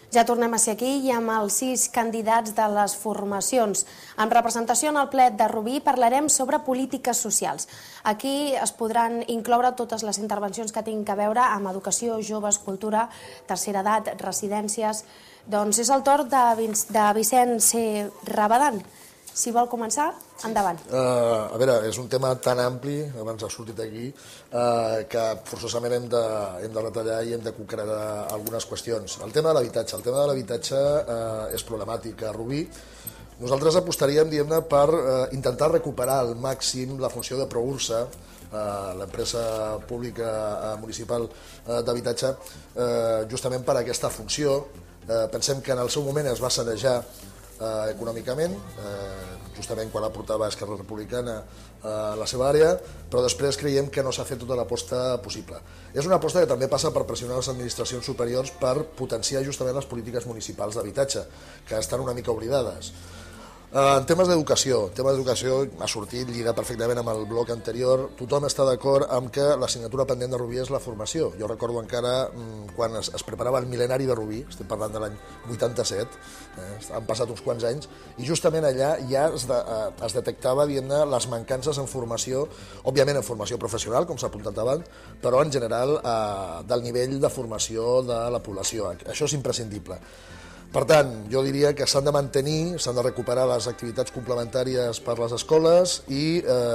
Ja tornem a ser aquí i amb els 6 candidats de les formacions. En representació en el ple de Rubí parlarem sobre polítiques socials. Aquí es podran incloure totes les intervencions que tinguin a veure amb educació, joves, cultura, tercera edat, residències. Doncs és el torn de Vicent C. Rabadán. Si vol començar, endavant. A veure, és un tema tan ampli, abans ha sortit aquí, que forçosament hem de retallar i hem de concretar algunes qüestions. El tema de l'habitatge. El tema de l'habitatge és problemàtic. A Rubí nosaltres apostaríem, diguem-ne, per intentar recuperar al màxim la funció de Proursa, l'empresa pública municipal d'habitatge, justament per aquesta funció. Pensem que en el seu moment es va sanejar econòmicament, justament quan la portava Esquerra Republicana a la seva àrea, però després creiem que no s'ha fet tota l'aposta possible. És una aposta que també passa per pressionar les administracions superiors per potenciar justament les polítiques municipals d'habitatge, que estan una mica oblidades. En temes d'educació ha sortit, lligat perfectament amb el bloc anterior. Tothom està d'acord amb que l'assignatura pendent de Rubí és la formació. Jo recordo encara quan es preparava el mil·lenari de Rubí, estem parlant de l'any 87, han passat uns quants anys, i justament allà ja es detectava, diguem-ne, les mancances en formació, òbviament en formació professional, com s'ha apuntat abans, però en general del nivell de formació de la població. Això és imprescindible. Per tant, jo diria que s'han de mantenir, s'han de recuperar les activitats complementàries per les escoles i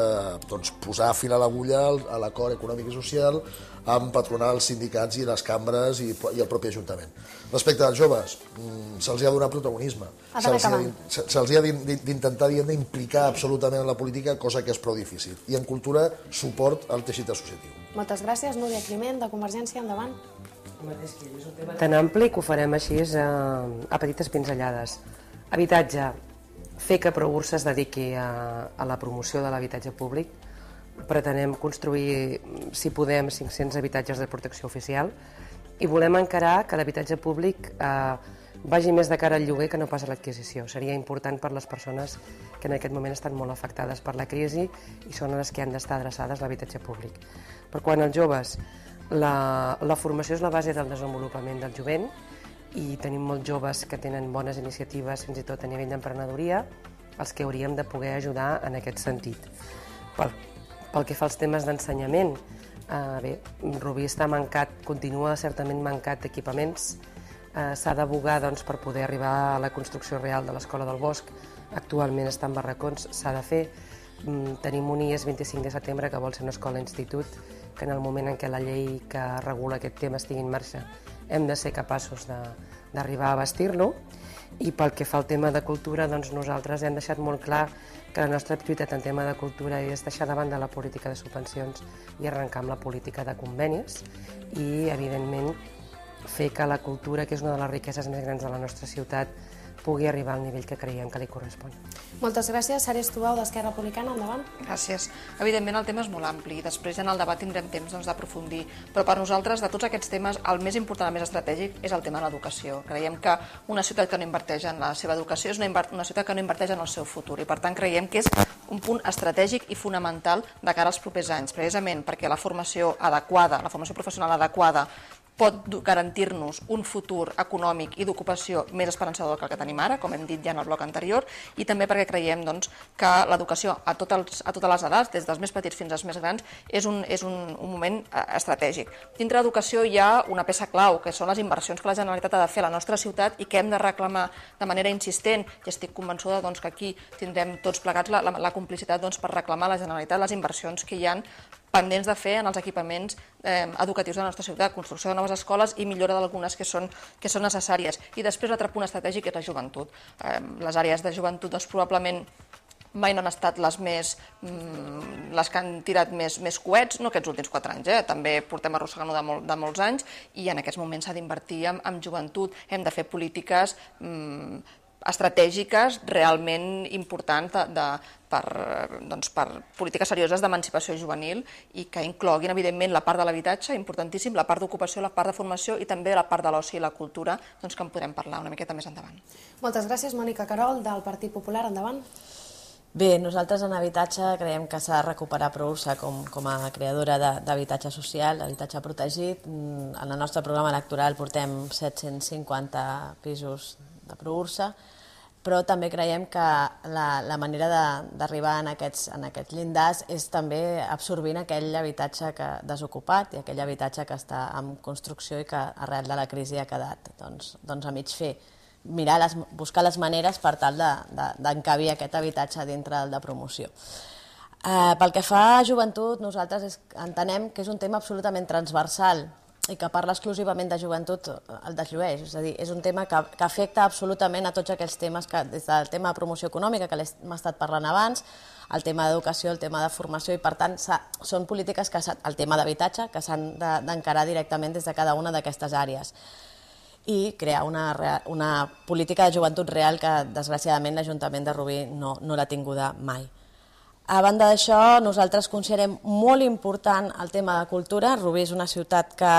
posar fil a l'agulla a l'acord econòmic i social amb patronals, sindicats i les cambres i el propi Ajuntament. Respecte als joves, se'ls ha de donar protagonisme, se'ls ha d'intentar implicar absolutament en la política, cosa que és prou difícil. I en cultura, suport al teixit associatiu. Moltes gràcies. Núria Climent, de Convergència, endavant. És un tema tan ampli que ho farem així a petites pinzellades. Habitatge, fer que Proursa es dediqui a la promoció de l'habitatge públic. Pretenem construir, si podem, 500 habitatges de protecció oficial i volem encarar que l'habitatge públic vagi més de cara al lloguer que no pas a l'adquisició. Seria important per les persones que en aquest moment estan molt afectades per la crisi i són les que han d'estar adreçades a l'habitatge públic. Per quant als joves, la formació és la base del desenvolupament del jovent i tenim molts joves que tenen bones iniciatives, fins i tot a nivell d'emprenedoria, els que hauríem de poder ajudar en aquest sentit. Pel que fa als temes d'ensenyament, bé, Rubí està mancat, continua certament mancat d'equipaments, s'ha d'abogar per poder arribar a la construcció real de l'Escola del Bosc, actualment està en barracons, s'ha de fer. Tenim un IES 25 de setembre que vol ser una escola-institut, que en el moment en què la llei que regula aquest tema estigui en marxa hem de ser capaços d'arribar a vestir-lo. I pel que fa al tema de cultura, doncs nosaltres hem deixat molt clar que la nostra prioritat en tema de cultura és deixar de banda la política de subvencions i arrencar amb la política de convenis i, evidentment, fer que la cultura, que és una de les riqueses més grans de la nostra ciutat, pugui arribar al nivell que creiem que li correspon. Moltes gràcies. Sara Estubau, d'Esquerra Republicana, endavant. Gràcies. Evidentment el tema és molt ampli i després en el debat tindrem temps d'aprofundir, però per nosaltres de tots aquests temes el més important, el més estratègic és el tema de l'educació. Creiem que una ciutat que no inverteix en la seva educació és una ciutat que no inverteix en el seu futur i per tant creiem que és un punt estratègic i fonamental de cara als propers anys, precisament perquè la formació adequada, la formació professional adequada pot garantir-nos un futur econòmic i d'ocupació més esperançador que el que tenim ara, com hem dit ja en el bloc anterior, i també perquè creiem que l'educació a totes les edats, des dels més petits fins als més grans, és un moment estratègic. Dintre l'educació hi ha una peça clau, que són les inversions que la Generalitat ha de fer a la nostra ciutat i que hem de reclamar de manera insistent, i estic convençuda que aquí tindrem tots plegats la complicitat per reclamar a la Generalitat les inversions que hi ha pendents de fer en els equipaments educatius de la nostra ciutat, construcció de noves escoles i millora d'algunes que són necessàries. I després l'altre punt estratègic és la joventut. Les àrees de joventut probablement mai no han estat les que han tirat més coets, no aquests últims 4 anys, també portem arrossegant-ho de molts anys i en aquests moments s'ha d'invertir en joventut, hem de fer polítiques estratègiques realment importants per polítiques serioses d'emancipació juvenil i que incloguin, evidentment, la part de l'habitatge, importantíssim, la part d'ocupació, la part de formació i també la part de l'oci i la cultura, que en podrem parlar una miqueta més endavant. Moltes gràcies. Mònica Querol, del Partit Popular, endavant. Bé, nosaltres en habitatge creiem que s'ha de recuperar Proursa com a creadora d'habitatge social, d'habitatge protegit. En el nostre programa electoral portem 750 pisos de Proursa, però també creiem que la manera d'arribar en aquests llindars és també absorbint aquell habitatge desocupat i aquell habitatge que està en construcció i que arrel de la crisi ha quedat a mig fer. Buscar les maneres per tal d'encabir aquest habitatge dintre del de promoció. Pel que fa a joventut, nosaltres entenem que és un tema absolutament transversal i que parla exclusivament de joventut el desllueix, és a dir, és un tema que afecta absolutament a tots aquells temes, des del tema de promoció econòmica, que hem estat parlant abans, el tema d'educació, el tema de formació, i per tant són polítiques, el tema d'habitatge, que s'han d'encarar directament des de cada una d'aquestes àrees i crear una política de joventut real que, desgraciadament, l'Ajuntament de Rubí no l'ha tinguda mai. A banda d'això, nosaltres considerem molt important el tema de cultura. Rubí és una ciutat que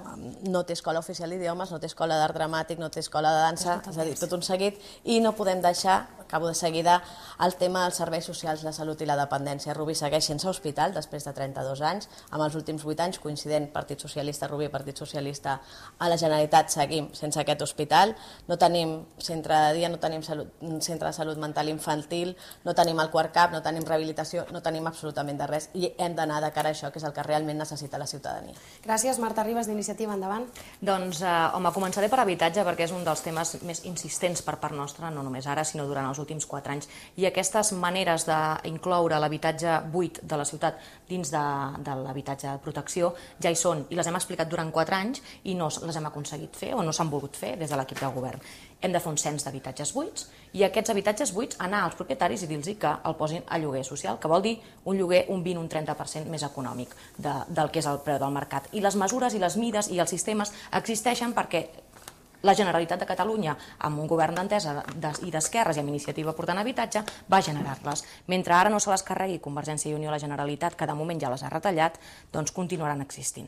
no té escola oficial d'idiomes, no té escola d'art dramàtic, no té escola de dansa, és a dir, tot un seguit, i no podem deixar, acabo de seguida, el tema dels serveis socials, la salut i la dependència. Rubí segueix sense hospital després de 32 anys, amb els últims 8 anys coincident Partit Socialista Rubí i Partit Socialista a la Generalitat seguim sense aquest hospital, no tenim centre de dia, no tenim centre de salut mental infantil, no tenim el quart CAP, no tenim rehabilitació, no tenim absolutament de res i hem d'anar de cara a això, que és el que realment necessita la ciutadania. Gràcies, Marta Ribas, d'Iniciativa, endavant. Doncs, home, començaré per habitatge perquè és un dels temes més insistents per part nostra, no només ara, sinó durant els últims 4 anys. I aquestes maneres d'incloure l'habitatge buit de la ciutat dins de l'habitatge de protecció ja hi són i les hem explicat durant 4 anys i no les hem aconseguit fer o no s'han volgut fer des de l'equip del govern. Hem de fer un cens d'habitatges buits i aquests habitatges buits anar als propietaris i dir-los que el posin a lloguer social, que vol dir un lloguer un 20 o un 30% més econòmic del que és el preu del mercat. I les mesures i les mides i els sistemes existeixen perquè la Generalitat de Catalunya, amb un govern d'entesa i d'esquerres i amb Iniciativa portant habitatge, va generar-les. Mentre ara no se les carregui Convergència i Unió a la Generalitat, que de moment ja les ha retallat, doncs continuaran existint.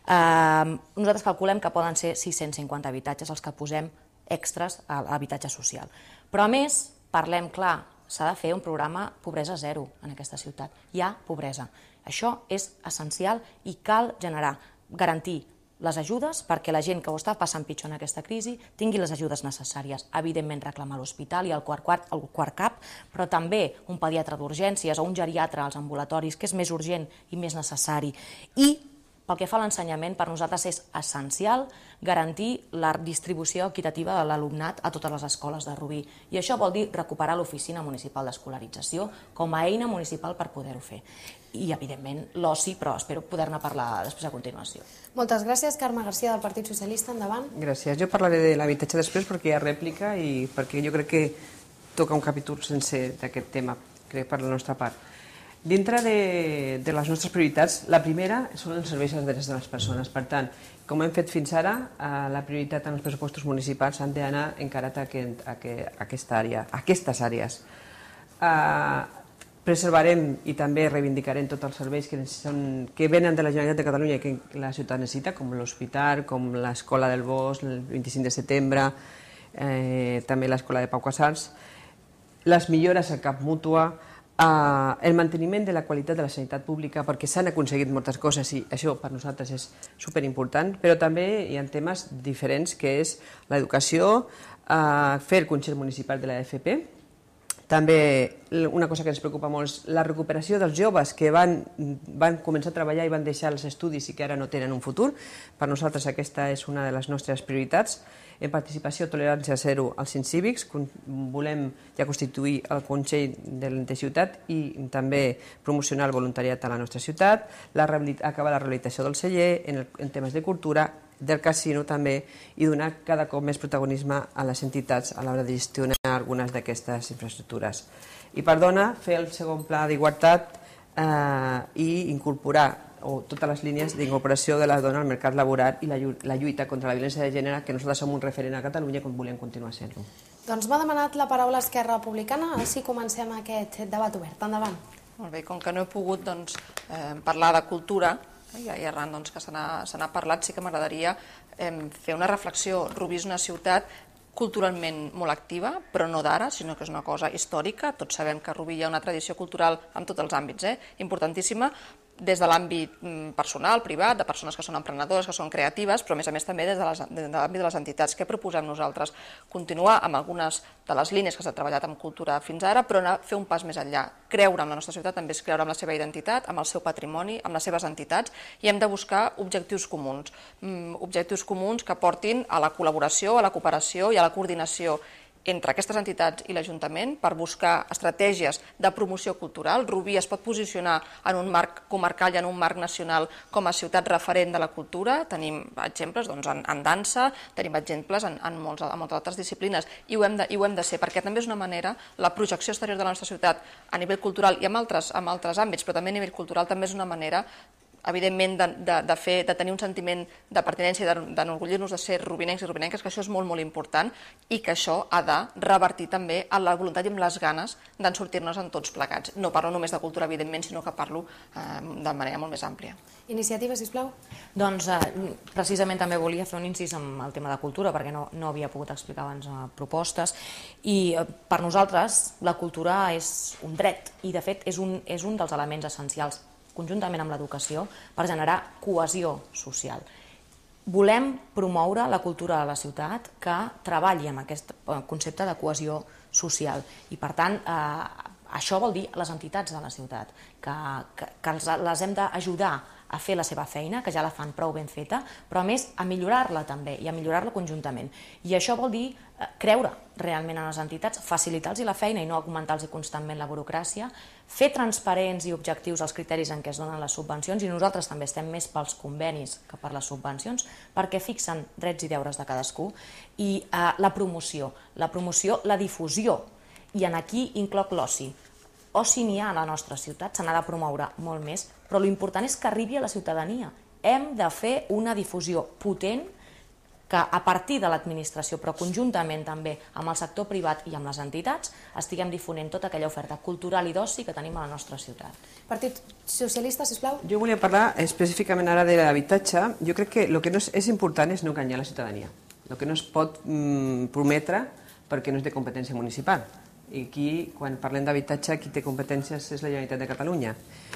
Nosaltres calculem que poden ser 650 habitatges els que posem extras a l'habitatge social. Però a més, parlem clar, s'ha de fer un programa pobresa zero en aquesta ciutat. Hi ha pobresa. Això és essencial i cal garantir les ajudes perquè la gent que ho està passant pitjor en aquesta crisi tingui les ajudes necessàries. Evidentment reclamar l'hospital i el quart CAP, però també un pediatre d'urgències o un geriatre als ambulatoris, que és més urgent i més necessari. I pel que fa a l'ensenyament, per nosaltres és essencial garantir la distribució equitativa de l'alumnat a totes les escoles de Rubí. I això vol dir recuperar l'oficina municipal d'escolarització com a eina municipal per poder-ho fer. I, evidentment, l'oci, però espero poder-ne parlar després a continuació. Moltes gràcies. Carme Garcia, del Partit Socialista, endavant. Gràcies. Jo parlaré de l'habitatge després perquè hi ha rèplica i perquè jo crec que toca un capítol sencer d'aquest tema, crec, per la nostra part. Dintre de les nostres prioritats, la primera són els serveis als drets de les persones. Per tant, com hem fet fins ara, la prioritat en els pressupostos municipals han d'anar encarat a aquestes àrees. Preservarem i també reivindicarem tots els serveis que venen de la Generalitat de Catalunya i que la ciutat necessita, com l'hospital, com l'Escola del Bosc, el 25 de setembre, també l'Escola de Pau Casals, les millores a CAP Mútua, el manteniment de la qualitat de la sanitat pública, perquè s'han aconseguit moltes coses i això per nosaltres és superimportant, però també hi ha temes diferents, que és l'educació, fer el Consell Municipal de l'AFP. També una cosa que ens preocupa molt és la recuperació dels joves que van començar a treballar i van deixar els estudis i que ara no tenen un futur. Per nosaltres aquesta és una de les nostres prioritats. En participació, tolerància zero als centres cívics, volem ja constituir el Consell de Ciutat i també promocionar el voluntariat a la nostra ciutat, acabar la rehabilitació del celler, en temes de cultura, del casino també, i donar cada cop més protagonisme a les entitats a l'hora de gestionar algunes d'aquestes infraestructures. I perdona, fer el segon pla d'igualtat i incorporar totes les línies d'incorporació de la dona al mercat laboral i la lluita contra la violència de gènere, que nosaltres som un referent a Catalunya com volem continuar sent-ho. Doncs m'ha demanat la paraula Esquerra Republicana, així comencem aquest debat obert. Endavant. Molt bé, com que no he pogut parlar de cultura, i arran que se n'ha parlat, sí que m'agradaria fer una reflexió. Rubí és una ciutat culturalment molt activa, però no d'ara, sinó que és una cosa històrica. Tots sabem que a Rubí hi ha una tradició cultural en tots els àmbits, importantíssima, des de l'àmbit personal, privat, de persones que són emprenedores, que són creatives, però a més també des de l'àmbit de les entitats. Què proposem nosaltres? Continuar amb algunes de les línies que s'ha treballat amb cultura fins ara, però anar a fer un pas més enllà. Creure en la nostra ciutat també és creure en la seva identitat, amb el seu patrimoni, amb les seves entitats, i hem de buscar objectius comuns que portin a la col·laboració, a la cooperació i a la coordinació entre aquestes entitats i l'Ajuntament per buscar estratègies de promoció cultural. Rubí es pot posicionar en un marc comarcal i en un marc nacional com a ciutat referent de la cultura. Tenim exemples en dansa, tenim exemples en moltes altres disciplines, i ho hem de ser, perquè també és una manera, la projecció exterior de la nostra ciutat a nivell cultural i en altres àmbits, però també a nivell cultural, també és una manera evidentment de tenir un sentiment de pertinència i d'enorgullir-nos de ser rubinencs i rubinenques, que això és molt, molt important, i que això ha de revertir també en la voluntat i amb les ganes d'en sortir-nos en tots plegats. No parlo només de cultura, evidentment, sinó que parlo de manera molt més àmplia. Iniciativa, sisplau. Doncs precisament també volia fer un incís amb el tema de cultura, perquè no havia pogut explicar abans propostes, i per nosaltres la cultura és un dret, i de fet és un dels elements essencials conjuntament amb l'educació, per generar cohesió social. Volem promoure la cultura de la ciutat que treballi amb aquest concepte de cohesió social. I, per tant, això vol dir les entitats de la ciutat, que les hem d'ajudar a fer la seva feina, que ja la fan prou ben feta, però a més a millorar-la també i a millorar-la conjuntament. I això vol dir creure realment en les entitats, facilitar-los la feina i no augmentar-los constantment la burocràcia, fer transparents i objectius els criteris en què es donen les subvencions, i nosaltres també estem més pels convenis que per les subvencions, perquè fixen drets i deures de cadascú, i la promoció, la difusió, i en aquí incloc l'oci. Oci n'hi ha a la nostra ciutat, se n'ha de promoure molt més, però l'important és que arribi a la ciutadania. Hem de fer una difusió potent que a partir de l'administració, però conjuntament també amb el sector privat i amb les entitats, estiguem difonent tota aquella oferta cultural i d'oci que tenim a la nostra ciutat. Partit Socialista, sisplau. Jo volia parlar específicament ara de l'habitatge. Jo crec que el que és important és no enganyar la ciutadania. El que no es pot prometre perquè no és de competència municipal. I aquí, quan parlem d'habitatge, qui té competències és la Generalitat de Catalunya.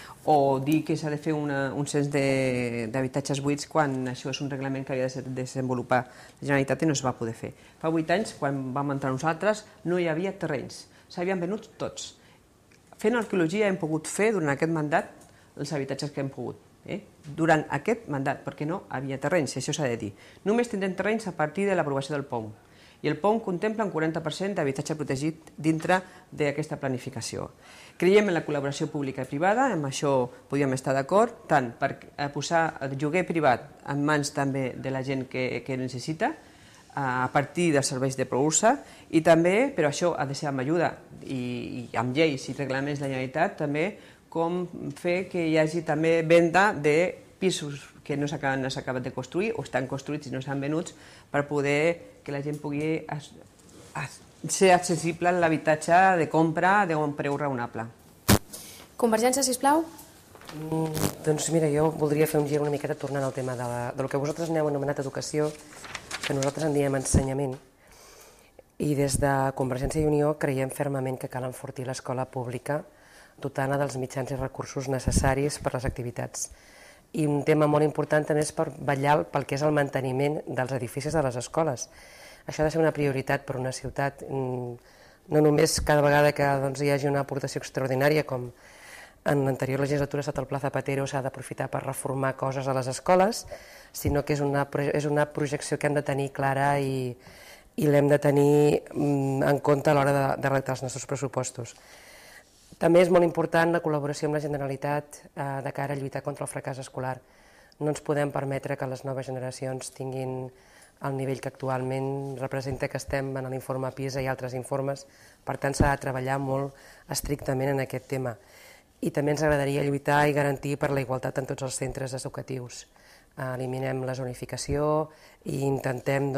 O dir que s'ha de fer un cens d'habitatges buits quan això és un reglament que havia de desenvolupar la Generalitat i no es va poder fer. Fa 8 anys, quan vam entrar nosaltres, no hi havia terrenys. S'havien venut tots. Fent arqueologia hem pogut fer durant aquest mandat els habitatges que hem pogut. Durant aquest mandat, perquè no havia terrenys, això s'ha de dir. Només tindrem terrenys a partir de l'aprovació del POM. I el POM contempla un 40% d'habitatge protegit dintre d'aquesta planificació. Creiem en la col·laboració pública i privada, amb això podíem estar d'acord, tant per posar el lloguer privat en mans també de la gent que necessita, a partir dels serveis de Proursa, i també, però això ha de ser amb ajuda i amb lleis i reglaments de la Generalitat, també com fer que hi hagi també venda de pisos que no s'acaben de construir o estan construïts i no s'han venuts per poder que la gent pugui ser accessible a l'habitatge de compra d'un preu raonable. Convergència, sisplau. Doncs mira, jo voldria fer un gir una miqueta tornant al tema del que vosaltres aneu anomenat educació, que nosaltres en diem ensenyament. I des de Convergència i Unió creiem fermament que cal enfortir l'escola pública, dotant-la dels mitjans i recursos necessaris per les activitats. I un tema molt important també és per vetllar pel que és el manteniment dels edificis de les escoles. Això ha de ser una prioritat per una ciutat, no només cada vegada que hi hagi una aportació extraordinària, com en l'anterior legislatura sota el Pla Zapatero s'ha d'aprofitar per reformar coses a les escoles, sinó que és una projecció que hem de tenir clara i l'hem de tenir en compte a l'hora de redactar els nostres pressupostos. També és molt important la col·laboració amb la Generalitat de cara a lluitar contra el fracàs escolar. No ens podem permetre que les noves generacions tinguin el nivell que actualment representa que estem en l'informe PISA i altres informes. Per tant, s'ha de treballar molt estrictament en aquest tema. I també ens agradaria lluitar i garantir per la igualtat en tots els centres educatius. Eliminem la zonificació i intentem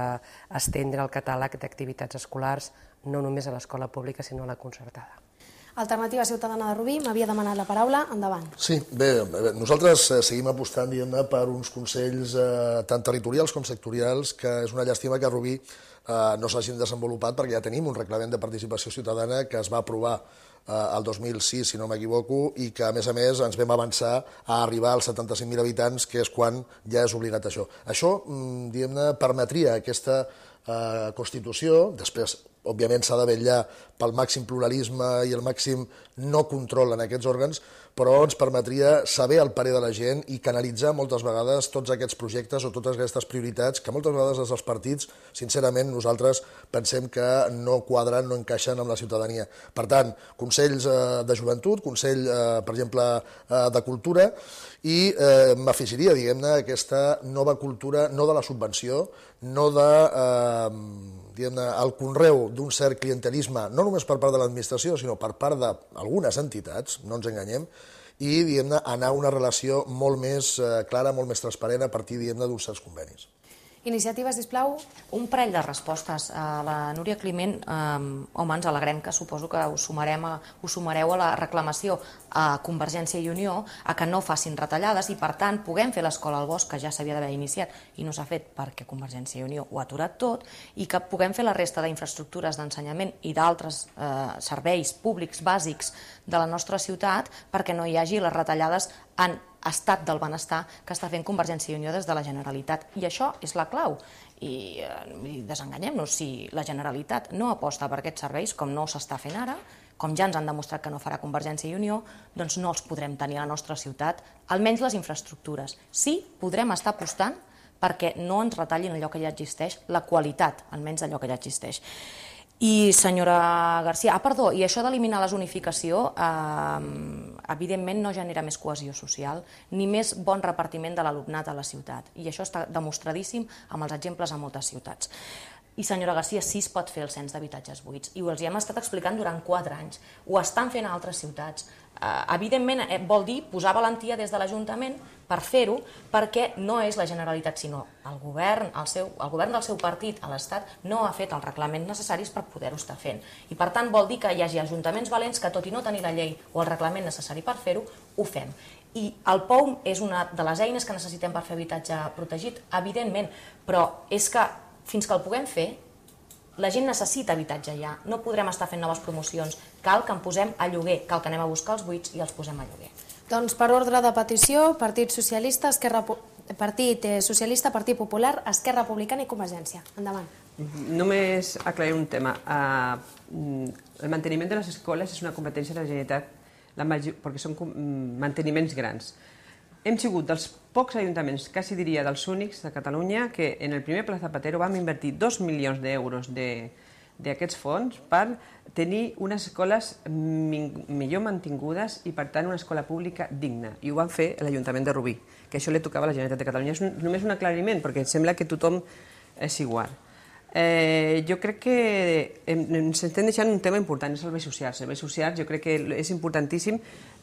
estendre el catàleg d'activitats escolars no només a l'escola pública sinó a la concertada. Alternativa Ciutadana de Rubí, m'havia demanat la paraula, endavant. Sí, bé, nosaltres seguim apostant, diguem-ne, per uns consells tant territorials com sectorials, que és una llàstima que a Rubí no s'hagin desenvolupat, perquè ja tenim un reglament de participació ciutadana que es va aprovar el 2006, si no m'equivoco, i que, a més, ens vam avançar a arribar als 75.000 habitants, que és quan ja és obligat això. Això, diguem-ne, permetria aquesta Constitució, després, òbviament, s'ha de vetllar pel màxim pluralisme i el màxim no control en aquests òrgans, però ens permetria saber el parer de la gent i canalitzar moltes vegades tots aquests projectes o totes aquestes prioritats que moltes vegades des dels partits, sincerament, nosaltres pensem que no quadren, no encaixen amb la ciutadania. Per tant, consells de joventut, consell, per exemple, de cultura, i m'afegiria, diguem-ne, aquesta nova cultura, no de la subvenció, no de el conreu d'un cert clientelisme, no només per part de l'administració, sinó per part d'algunes entitats, no ens enganyem, i anar a una relació molt més clara, molt més transparent a partir d'uns certs convenis. Iniciativa, sisplau. Un parell de respostes. A la Núria Climent, home, ens alegrem que suposo que us sumareu a la reclamació a Convergència i Unió a que no facin retallades i, per tant, puguem fer l'Escola al Bosc, que ja s'havia d'haver iniciat i no s'ha fet perquè Convergència i Unió ho ha aturat tot, i que puguem fer la resta d'infraestructures d'ensenyament i d'altres serveis públics bàsics de la nostra ciutat perquè no hi hagi les retallades en estat del benestar que està fent Convergència i Unió des de la Generalitat. I això és la clau. I desenganyem-nos, si la Generalitat no aposta per aquests serveis, com no s'està fent ara, com ja ens han demostrat que no farà Convergència i Unió, doncs no els podrem tenir a la nostra ciutat, almenys les infraestructures. Sí, podrem estar apostant perquè no ens retallin allò que ja existeix, la qualitat, almenys d'allò que ja existeix. I, senyora García, perdó, i això d'eliminar la zonificació, evidentment no genera més cohesió social ni més bon repartiment de l'alumnat a la ciutat. I això està demostradíssim amb els exemples a moltes ciutats. I, senyora García, sí es pot fer el cens d'habitatges buits, i els hi hem estat explicant durant 4 anys. Ho estan fent a altres ciutats. Evidentment, vol dir posar valentia des de l'Ajuntament per fer-ho, perquè no és la Generalitat, sinó el govern del seu partit a l'Estat no ha fet els reglaments necessaris per poder-ho estar fent. I, per tant, vol dir que hi hagi ajuntaments valents que, tot i no tenir la llei o el reglament necessari per fer-ho, ho fem. I el POUM és una de les eines que necessitem per fer habitatge protegit, evidentment, però és que fins que el puguem fer, la gent necessita habitatge ja, no podrem estar fent noves promocions, cal que en posem a lloguer, cal que anem a buscar els buits i els posem a lloguer. Doncs per ordre de petició, Partit Socialista, Partit Popular, Esquerra Republicana i Convergència. Endavant. Només aclarir un tema. El manteniment de les escoles és una competència de la Generalitat, perquè són manteniments grans. Hem sigut dels pocs ajuntaments, quasi diria dels únics de Catalunya, que en el primer Pla Zapatero vam invertir 2 milions d'euros d'aquests fons per tenir unes escoles millor mantingudes i, per tant, una escola pública digna. I ho van fer l'Ajuntament de Rubí, que això li tocava a la Generalitat de Catalunya. És només un aclariment, perquè sembla que tothom és igual. Jo crec que ens estem deixant un tema important, els serveis socials. Serveis socials, jo crec que és importantíssim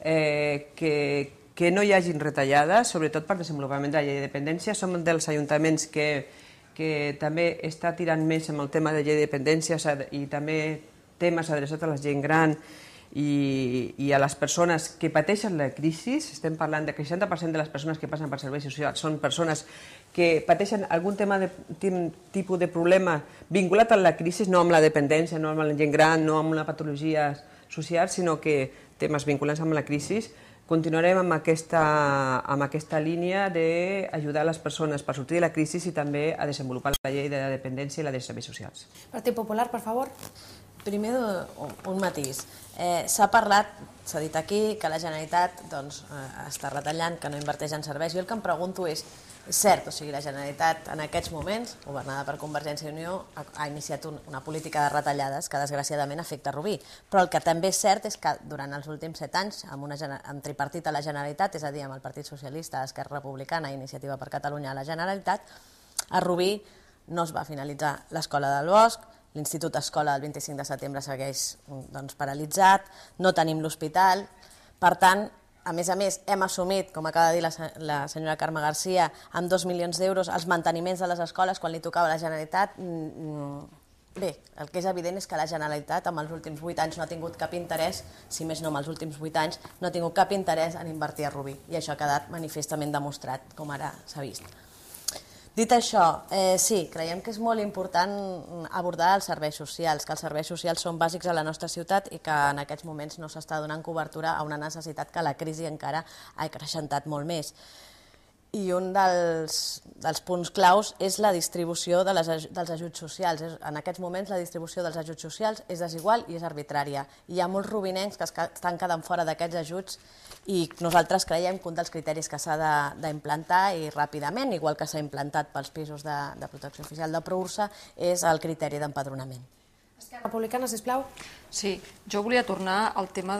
que no hi hagin retallades, sobretot per desenvolupament de la llei de dependència. Som dels ajuntaments que també està tirant més amb el tema de la llei de dependència i també temes adreçats a la gent gran i a les persones que pateixen la crisi. Estem parlant que el 60% de les persones que passen per serveis socials són persones que pateixen algun tipus de problema vinculat a la crisi, no amb la dependència, no amb la gent gran, no amb una patologia social, sinó que temes vinculats amb la crisi. Continuarem amb aquesta línia d'ajudar les persones per sortir de la crisi i també a desenvolupar la llei de la dependència i la de serveis socials. Partit Popular, per favor. Primer, un matís. S'ha parlat, s'ha dit aquí, que la Generalitat està retallant, que no inverteix en serveis. Jo el que em pregunto és cert, o sigui, la Generalitat en aquests moments, governada per Convergència i Unió, ha iniciat una política de retallades que desgraciadament afecta Rubí. Però el que també és cert és que durant els últims 7 anys, amb tripartit a la Generalitat, és a dir, amb el Partit Socialista, Esquerra Republicana i Iniciativa per Catalunya a la Generalitat, a Rubí no es va finalitzar l'Escola del Bosc, l'Institut Escola del 25 de setembre segueix paralitzat, no tenim l'hospital. Per tant, a més, hem assumit, com acaba de dir la senyora Carme García, amb 2 milions d'euros els manteniments de les escoles quan li tocava a la Generalitat. Bé, el que és evident és que la Generalitat en els últims 8 anys no ha tingut cap interès, si més no en els últims 8 anys, no ha tingut cap interès en invertir a Rubí. I això ha quedat manifestament demostrat, com ara s'ha vist. Dit això, sí, creiem que és molt important abordar els serveis socials, que els serveis socials són bàsics a la nostra ciutat i que en aquests moments no s'està donant cobertura a una necessitat que la crisi encara ha acrecentat molt més. I un dels punts claus és la distribució dels ajuts socials. En aquests moments la distribució dels ajuts socials és desigual i és arbitrària. Hi ha molts rubinencs que estan quedant fora d'aquests ajuts i nosaltres creiem que un dels criteris que s'ha d'implantar i ràpidament, igual que s'ha implantat pels pisos de protecció oficial de Proursa, és el criteri d'empadronament. Esquerra Republicana, sisplau. Sí, jo volia tornar al tema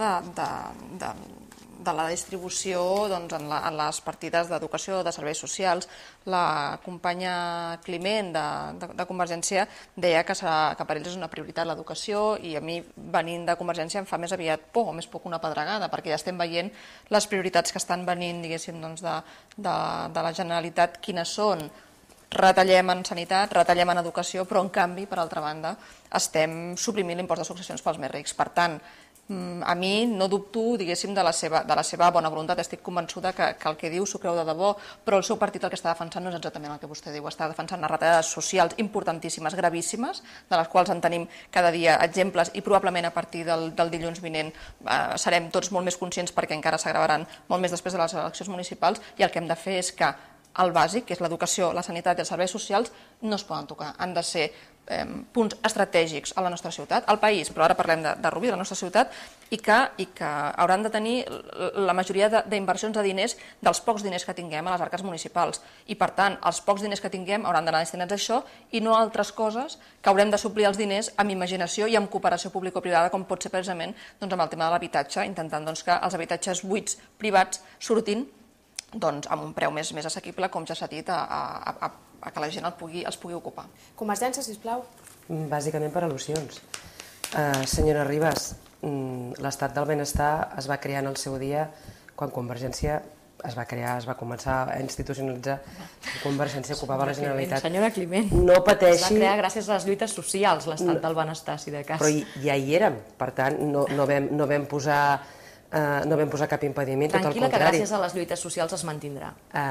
de la distribució en les partides d'educació, de serveis socials. La companya Climent de Convergència deia que per ells és una prioritat l'educació i a mi, venint de Convergència, em fa més aviat por, o més poc una pedregada, perquè ja estem veient les prioritats que estan venint, diguéssim, de la Generalitat, quines són. Retallem en sanitat, retallem en educació, però en canvi, per altra banda, estem suprimint l'impost de successions pels més rics. Per tant, a mi no dubto, diguéssim, de la seva bona voluntat. Estic convençuda que el que diu s'ho creu de debò, però el seu partit el que està defensant no és exactament el que vostè diu. Està defensant unes retallades socials importantíssimes, gravíssimes, de les quals en tenim cada dia exemples i probablement a partir del dilluns vinent serem tots molt més conscients perquè encara s'agravaran molt més després de les eleccions municipals, i el que hem de fer és que el bàsic, que és l'educació, la sanitat i els serveis socials, no es poden tocar. Han de ser punts estratègics a la nostra ciutat, al país, però ara parlem de Rubí, de la nostra ciutat, i que hauran de tenir la majoria d'inversions de diners dels pocs diners que tinguem a les arques municipals. I, per tant, els pocs diners que tinguem hauran d'anar destinats a això i no a altres coses que haurem de suplir els diners amb imaginació i amb cooperació público-privada, com pot ser precisament amb el tema de l'habitatge, intentant que els habitatges buits privats surtin amb un preu més assequible, com ja s'ha dit, a que la gent els pugui ocupar. Convergència, sisplau. Bàsicament per al·lusions. Senyora Ribas, l'estat del benestar es va crear en el seu dia quan Convergència es va començar a institucionalitzar, Convergència ocupava la Generalitat. Senyora Climent, no pateixi... es va crear gràcies a les lluites socials, l'estat del benestar, si de cas. Però ja hi érem, per tant, no vam posar cap impediment, tot el contrari. Tranquil·la que gràcies a les lluites socials es mantindrà.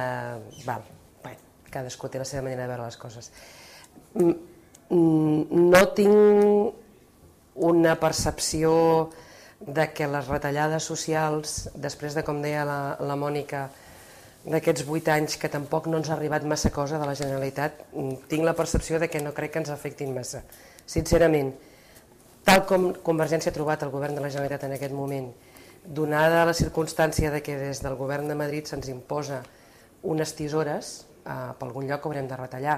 Cadascú té la seva manera de veure les coses. No tinc una percepció de que les retallades socials, després de, com deia la Mònica, d'aquests 8 anys que tampoc no ens ha arribat massa cosa de la Generalitat, tinc la percepció de que no crec que ens afectin massa. Sincerament, tal com Convergència ha trobat el govern de la Generalitat en aquest moment, donada la circumstància de que des del govern de Madrid se'ns imposa unes tisores, per algun lloc haurem de retallar.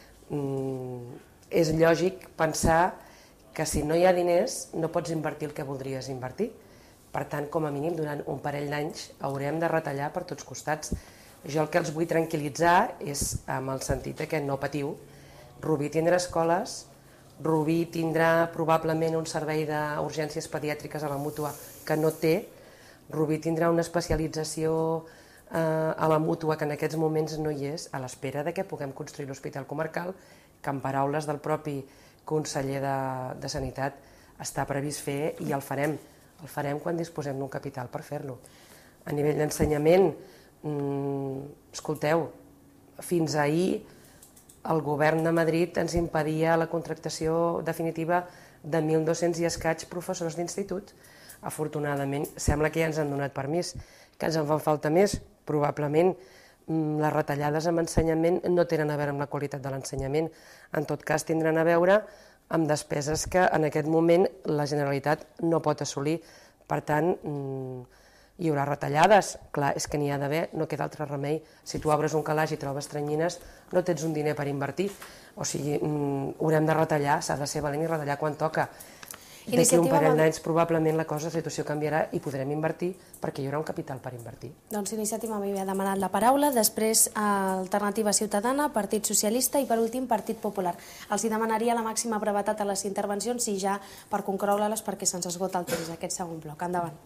És lògic pensar que si no hi ha diners no pots invertir el que voldries invertir. Per tant, com a mínim, durant un parell d'anys haurem de retallar per tots costats. Jo el que els vull tranquil·litzar és amb el sentit que no patiu. Rubí tindrà escoles, Rubí tindrà probablement un servei d'urgències pediàtriques a la mútua que no té, Rubí tindrà una especialització a la mútua que en aquests moments no hi és, a l'espera que puguem construir l'hospital comarcal, que en paraules del propi conseller de Sanitat està previst fer i el farem. El farem quan disposem d'un capital per fer-lo. A nivell d'ensenyament, escolteu, fins ahir el govern de Madrid ens impedia la contractació definitiva de 1.200 i escaig professors d'institut. Afortunadament, sembla que ja ens han donat permís, que ens en fan falta més. Probablement les retallades en ensenyament no tenen a veure amb la qualitat de l'ensenyament. En tot cas, tindran a veure amb despeses que en aquest moment la Generalitat no pot assolir. Per tant, hi haurà retallades. Clar, és que n'hi ha d'haver, no queda altre remei. Si tu obres un calaix i trobes teranyines, no tens un diner per invertir. O sigui, haurem de retallar, s'ha de ser valent i retallar quan toca. D'aquí un parell d'anys probablement la situació canviarà i podrem invertir perquè hi haurà un capital per invertir. Doncs Iniciativa m'havia demanat la paraula, després Alternativa Ciutadana, Partit Socialista i per últim Partit Popular. Els hi demanaria la màxima brevetat a les intervencions i ja per concloure-les perquè se'ns esgota el temps, aquest segon bloc. Endavant.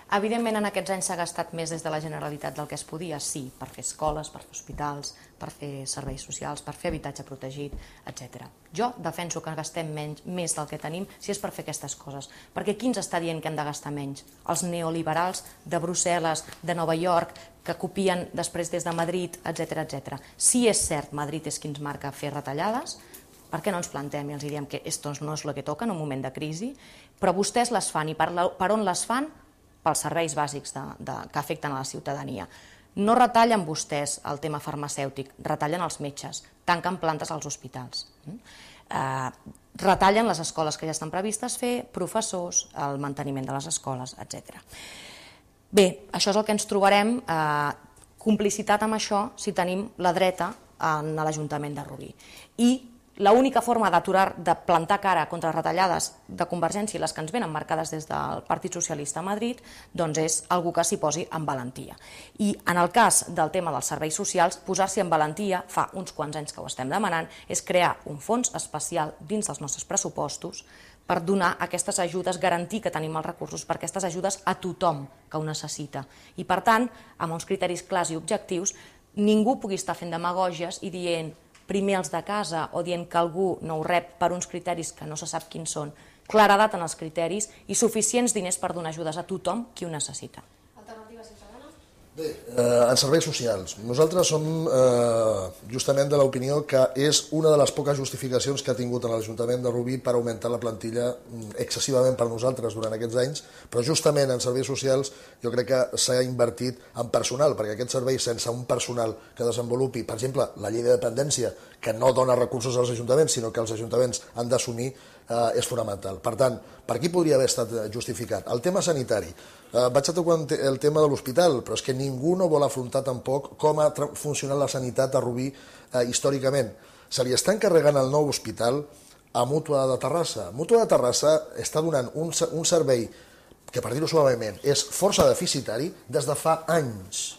Evidentment, en aquests anys s'ha gastat més des de la Generalitat del que es podia, sí, per fer escoles, per fer hospitals, per fer serveis socials, per fer habitatge protegit, etc. Jo defenso que gastem més del que tenim si és per fer aquestes coses. Perquè qui ens està dient que hem de gastar menys? Els neoliberals de Brussel·les, de Nova York, que copien després des de Madrid, etc etc. Si és cert, Madrid és qui ens marca fer retallades, per què no ens plantem i els diem que esto no és el que toca en un moment de crisi? Però vostès les fan, i per on les fan? Pels serveis bàsics que afecten a la ciutadania. No retallen vostès el tema farmacèutic, retallen els metges, tanquen plantes als hospitals. Retallen les escoles que ja estan previstes fer, professors, el manteniment de les escoles, etc. Bé, això és el que ens trobarem, complicitat amb això, si tenim la dreta en l'Ajuntament de Rubí. I l'única forma d'aturar, de plantar cara contra retallades de Convergència i les que ens venen marcades des del Partit Socialista a Madrid, doncs és algú que s'hi posi amb valentia. I en el cas del tema dels serveis socials, posar-s'hi amb valentia, fa uns quants anys que ho estem demanant, és crear un fons especial dins dels nostres pressupostos per donar aquestes ajudes, garantir que tenim els recursos per aquestes ajudes a tothom que ho necessita. I per tant, amb uns criteris clars i objectius, ningú pugui estar fent demagògies i dient primer els de casa o dient que algú no ho rep per uns criteris que no se sap quins són, claredat en els criteris i suficients diners per donar ajudes a tothom qui ho necessita. Alternativa ciutadana? Bé, en serveis socials. Nosaltres som justament de l'opinió que és una de les poques justificacions que ha tingut en l'Ajuntament de Rubí per augmentar la plantilla excessivament per nosaltres durant aquests anys, però justament en serveis socials jo crec que s'ha invertit en personal, perquè aquest servei sense un personal que desenvolupi, per exemple, la llei de dependència, que no dona recursos als ajuntaments, sinó que els ajuntaments han d'assumir, és fonamental. Per tant, per aquí podria haver estat justificat. El tema sanitari. Vaig a tocar el tema de l'hospital, però és que ningú no vol afrontar tampoc com ha funcionat la sanitat a Rubí històricament. Se li està encarregant el nou hospital a Mútua de Terrassa. Mútua de Terrassa està donant un servei que, per dir-ho suaument, és força deficitari des de fa anys.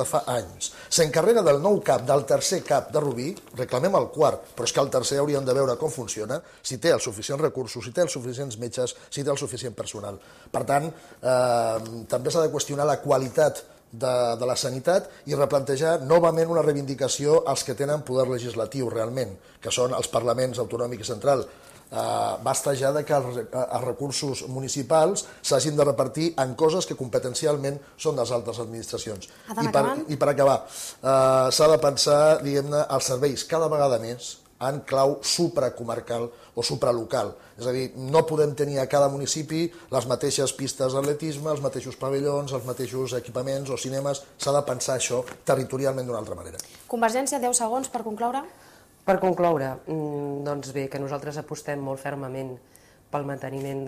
S'encarrega del nou CAP, del tercer CAP de Rubí, reclamem el quart, però és que el tercer hauríem de veure com funciona, si té els suficients recursos, si té els suficients metges, si té el suficient personal. Per tant, també s'ha de qüestionar la qualitat de la sanitat i replantejar novament una reivindicació als que tenen poder legislatiu realment, que són els parlaments autonòmic i central. Basta ja que els recursos municipals s'hagin de repartir en coses que competencialment són de les altres administracions. I per acabar, s'ha de pensar, diguem-ne, els serveis cada vegada més en clau supracomarcal o supralocal. És a dir, no podem tenir a cada municipi les mateixes pistes d'atletisme, els mateixos pavellons, els mateixos equipaments o cinemes. S'ha de pensar això territorialment d'una altra manera. Convergència, 10 segons per concloure. Per concloure, doncs bé, que nosaltres apostem molt fermament pel manteniment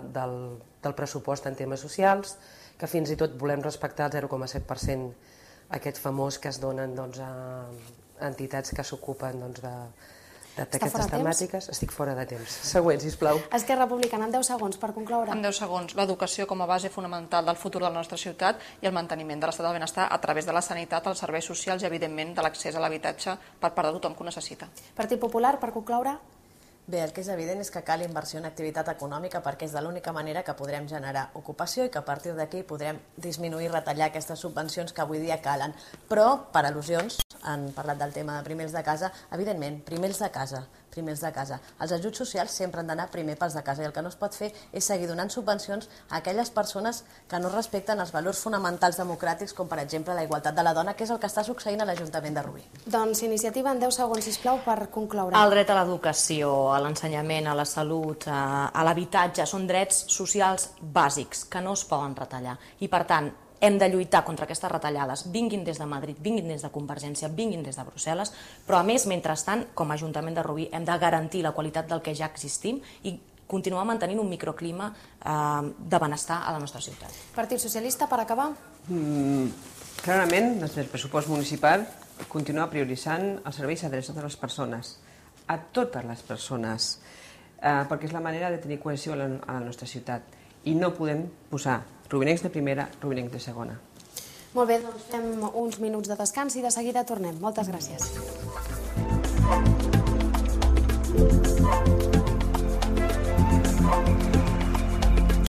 del pressupost en temes socials, que fins i tot volem respectar el 0,7% aquest famós que es donen a entitats que s'ocupen d'aquestes temàtiques. Estic fora de temps. Següent, sisplau. Esquerra Republicana, en 10 segons per concloure. En 10 segons, l'educació com a base fonamental del futur de la nostra ciutat i el manteniment de l'estat del benestar a través de la sanitat, els serveis socials i, evidentment, de l'accés a l'habitatge per part de tothom que ho necessita. Partit Popular, per concloure. Bé, el que és evident és que cal inversió en activitat econòmica perquè és de l'única manera que podrem generar ocupació i que a partir d'aquí podrem disminuir i retallar aquestes subvencions que avui dia calen. Però, per al·lusions, han parlat del tema de primers de casa, evidentment, primers de casa. Els ajuts socials sempre han d'anar primer pels de casa i el que no es pot fer és seguir donant subvencions a aquelles persones que no respecten els valors fonamentals democràtics com, per exemple, la igualtat de la dona, que és el que està succeint a l'Ajuntament de Rubí. Doncs iniciativa en 10 segons, sisplau, per concloure. El dret a l'educació, a l'ensenyament, a la salut, a l'habitatge, són drets socials bàsics que no es poden retallar. I, per tant, hem de lluitar contra aquestes retallades, vinguin des de Madrid, vinguin des de Convergència, vinguin des de Brussel·les, però a més, mentrestant, com a Ajuntament de Rubí, hem de garantir la qualitat del que ja existim i continuar mantenint un microclima de benestar a la nostra ciutat. Partit Socialista, per acabar. Clarament, des del pressupost municipal, continuar prioritzant els serveis adreçats a les persones, a totes les persones, perquè és la manera de tenir cohesió a la nostra ciutat. I no podem posar rubinencs de primera, rubinencs de segona. Molt bé, doncs fem uns minuts de descans i de seguida tornem. Moltes gràcies.